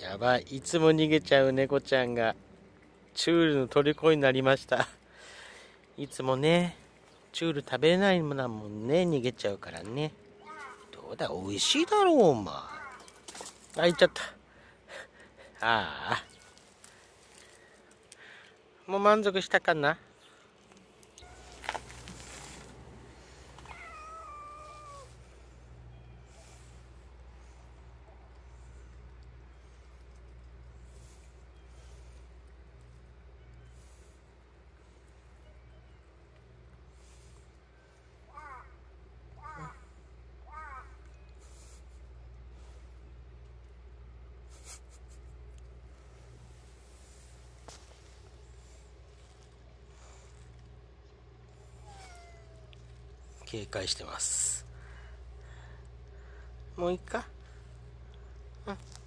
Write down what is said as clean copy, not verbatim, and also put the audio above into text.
やばい、いつも逃げちゃう猫ちゃんがチュールの虜になりました。いつもね、チュール食べれないもんなもんね、逃げちゃうからね。どうだ、美味しいだろう、お前。あ、いっちゃった。ああ。もう満足したかな。警戒してます。もういいか。うん。